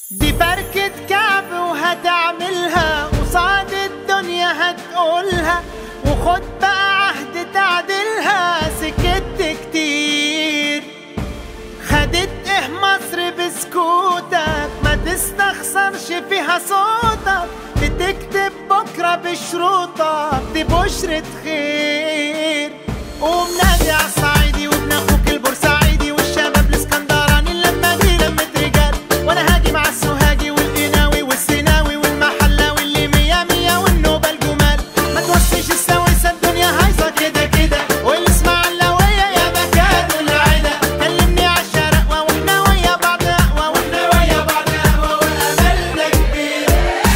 دي بركة كعب وهتعملها قصاد الدنيا هتقولها، وخد بقى عهد تعدلها. سكت كتير خدت ايه مصر بسكوتك، ما تستخسرش فيها صوتك. بتكتب بكرة بشروطك، دي بشرة خير. قوم نادي عالصعيدي وابن اخوك البورسعيدي والشباب الاسكندراني، اللمة دي لمة رجال. وانا هاجي مع السوهاجي والقناوي والسيناوي والمحلاوي اللي مية مية والنوبة الجمال. ما توصيش السويسة الدنيا هايصة كده كده، والاسماعيلاوية يا مكان والعدا. كلمني عالشرقوة واحنا ويا بعض قهوة، واحنا ويا بعض قهوة واملنا كبير.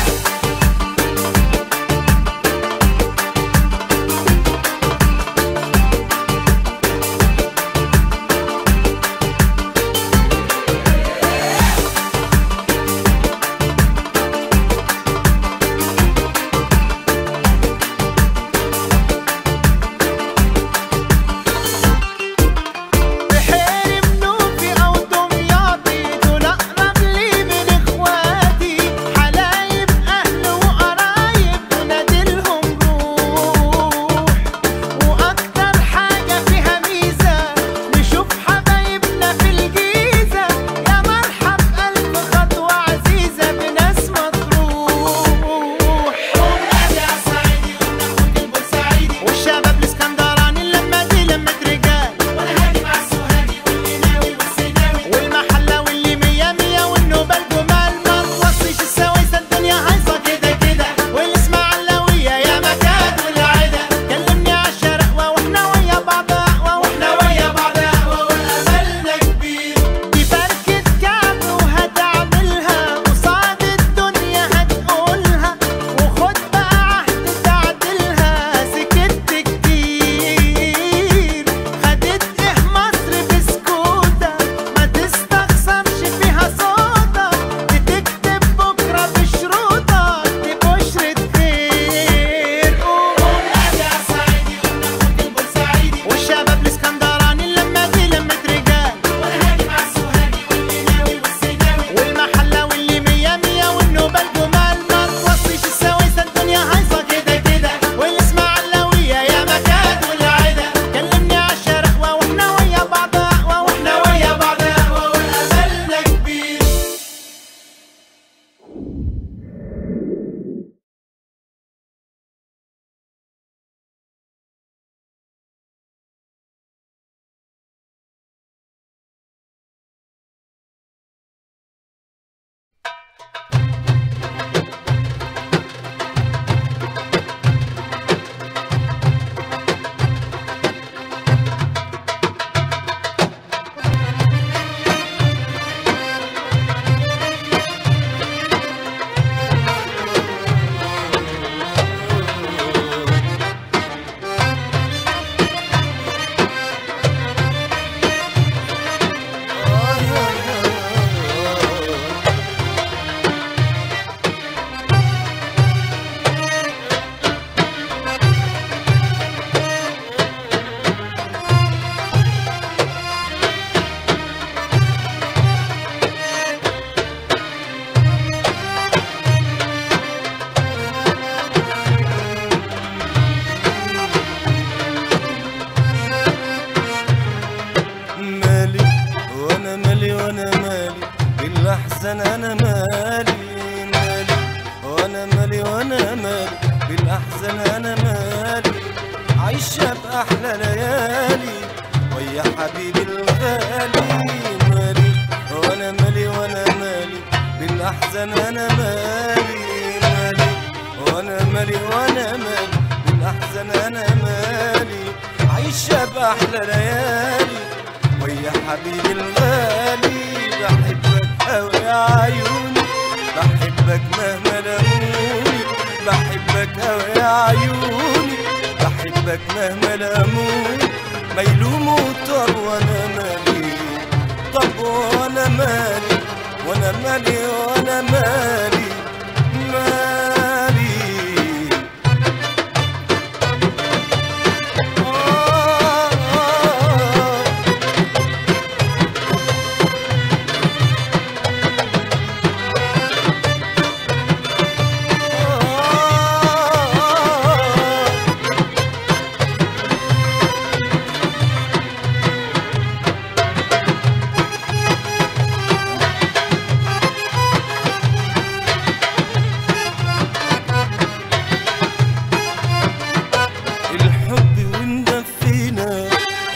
بالاحزان انا مالي مالي، وانا مالي وانا مالي بالاحزان انا مالي. عايشه باحلى ليالي ويا حبيبي الغالي. مالي وانا مالي وانا مالي بالاحزان انا مالي مالي، وانا مالي وانا مالي بالاحزان انا مالي. عايشه باحلى ليالي ويا حبيبي الغالي. بحبك أوي يا عيوني، بحبك مهما لموني. بحبك أوي يا عيوني، بحبك مهما لموني. ما يلوموا طب وانا مالي، طب وانا مالي، وانا مالي وانا مالي مالي.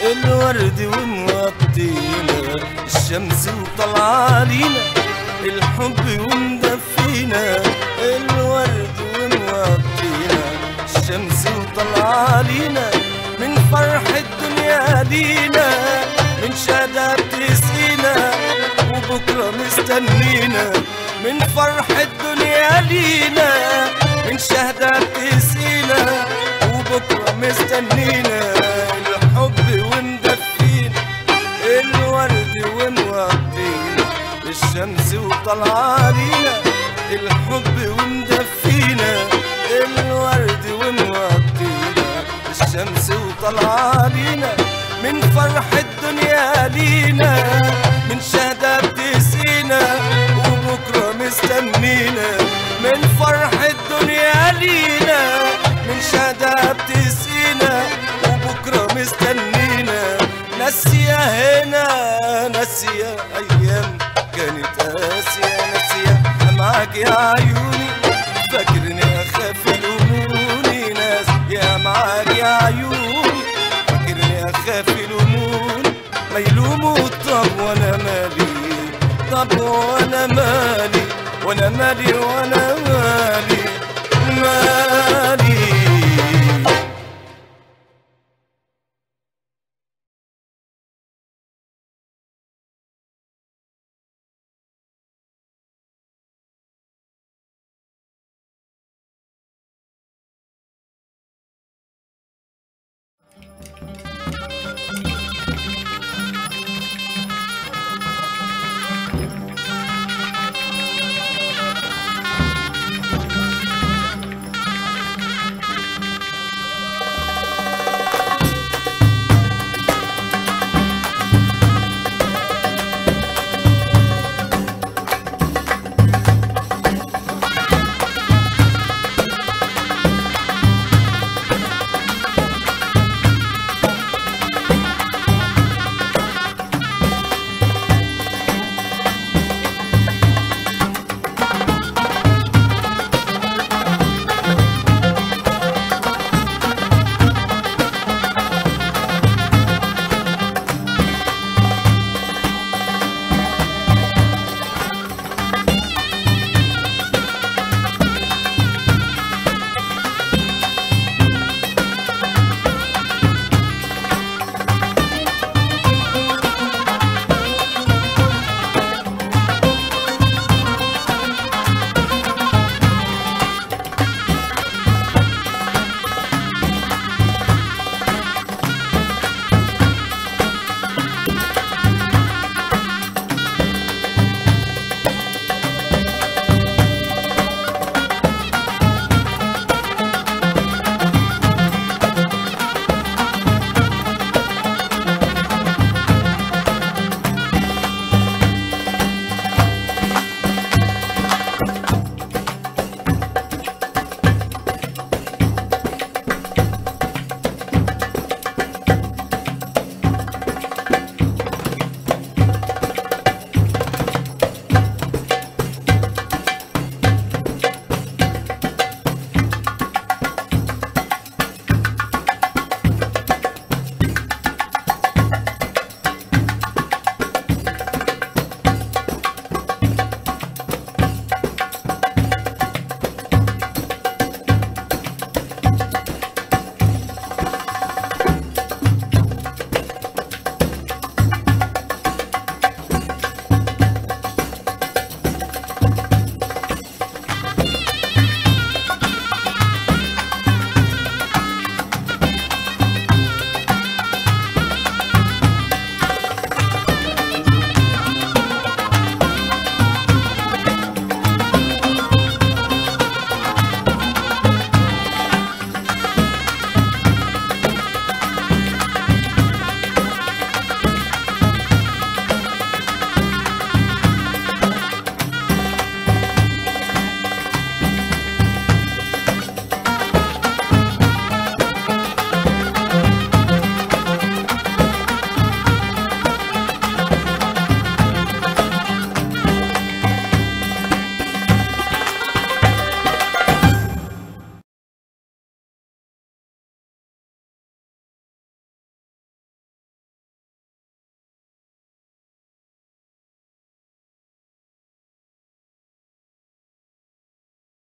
الورد ومغطينا، الشمس وطلع علينا، الحب ومدفينا. الورد ومغطينا، الشمس وطلع علينا، من فرح الدنيا لينا، من شهدة بتسقينا وبكرة مستنينا. من فرح الدنيا لينا، من شهدة بتسقينا وبكرة مستنينا. الحب ومدفينا، الورد ومغطينا، الشمس وطلع علينا، الحب ومدفينا. الورد ومغطينا، الشمس وطلع علينا، من فرح الدنيا لينا، من شهدة بتسقينا وبكرة مستنينا. من فرح الدنيا لينا، من شهدة بتسقينا وبكرة مستنينا. ناسية هنا ناسية أيام كانت قاسية، ناسية معاك يا عيوني، فاكرني أخاف يلوموني. ناس يا معاك يا عيوني، فاكرني أخاف يلوموني. ما يلوموا طب وأنا مالي، طب وأنا مالي، وأنا مالي، وأنا مالي، مالي.